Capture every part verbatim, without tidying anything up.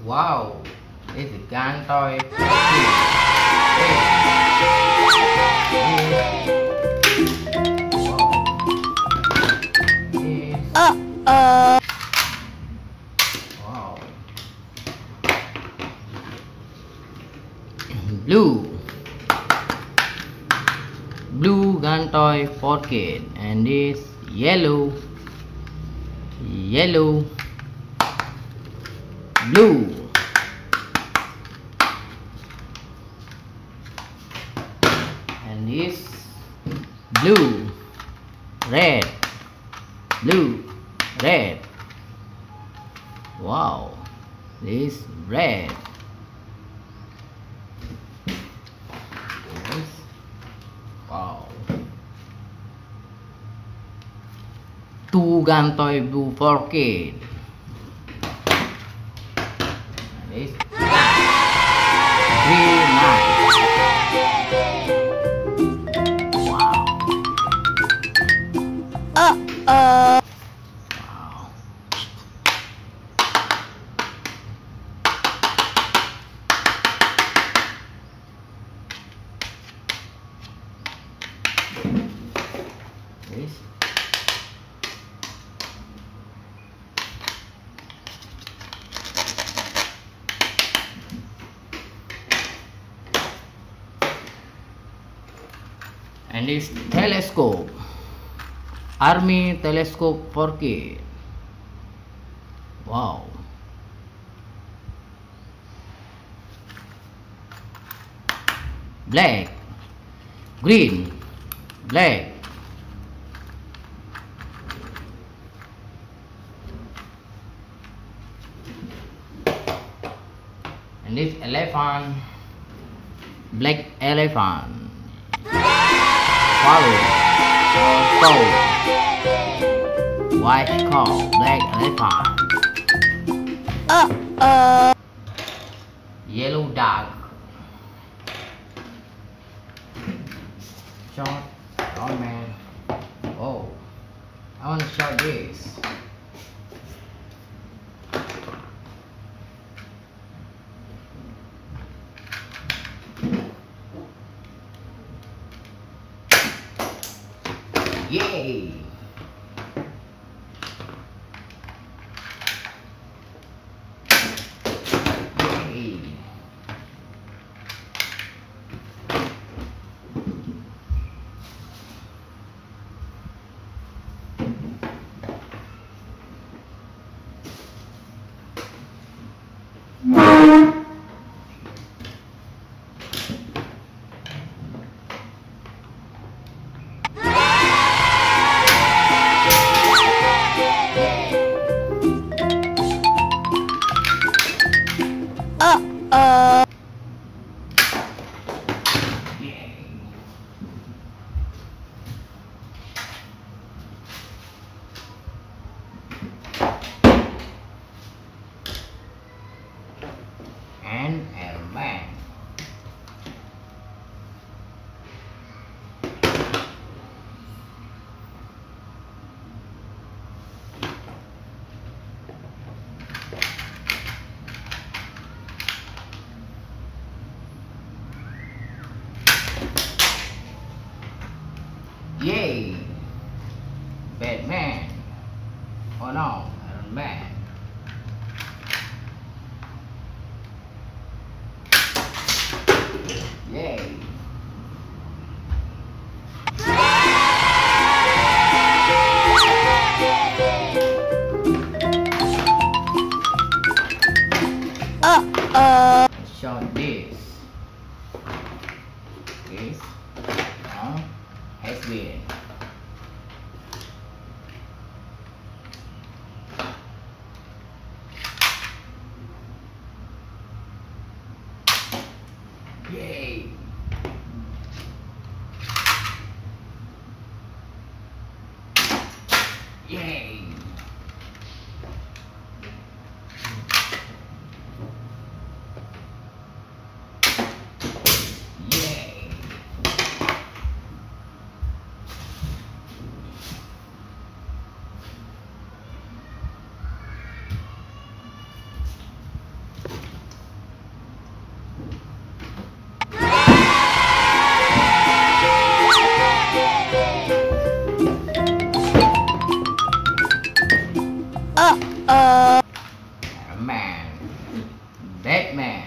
Wow, this is gun toy. Uh-oh. Wow. Blue. Blue gun toy pocket, and this yellow. Yellow. Blue. And this blue. Red. Blue. Red. Wow, this red. Yes. Wow. Two gun toy blue pocket. This green knife. Wow. Uh-oh. Wow. This and this telescope, army telescope pocket. Wow. Black, green, black. And this elephant, black elephant. Follow, cow, white cow, black elephant. Uh-oh. Yellow dog. Short, oh man. Oh, I want to show this. Yay! Yay! Uh-oh. Yay! And a man. Yay! Batman. Oh no, Iron Man. Yay! Uh-oh. Show this. This now has been. Yay! Yay! man. Batman.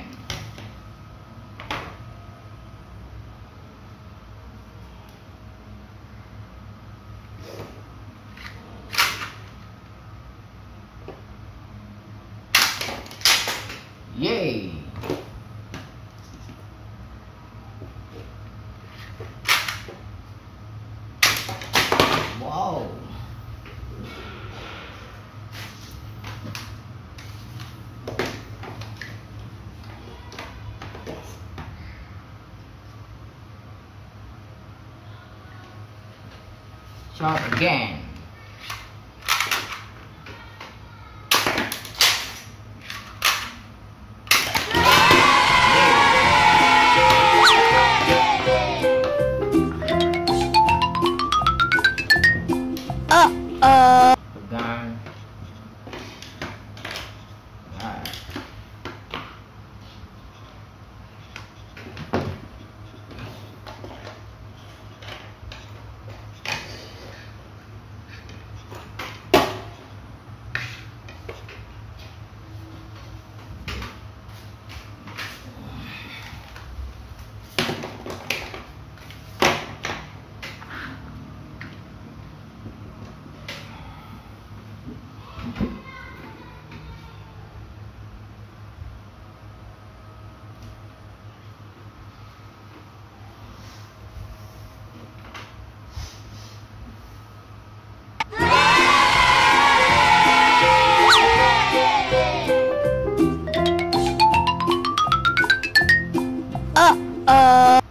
Yay! Wow! Shot again. Uh-oh. Gun. Alright. Uh-oh.